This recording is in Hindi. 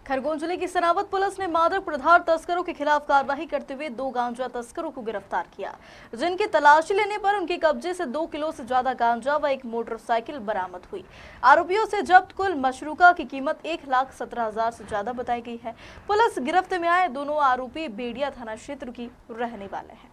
खरगोन जिले की सनावत पुलिस ने मादक पदार्थ तस्करों के खिलाफ कार्रवाई करते हुए 2 गांजा तस्करों को गिरफ्तार किया, जिनकी तलाशी लेने पर उनके कब्जे से 2 किलो से ज्यादा गांजा व एक मोटरसाइकिल बरामद हुई। आरोपियों से जब्त कुल मशरूका की कीमत 1,17,000 से ज्यादा बताई गई है। पुलिस गिरफ्त में आए दोनों आरोपी बेड़िया थाना क्षेत्र की रहने वाले हैं।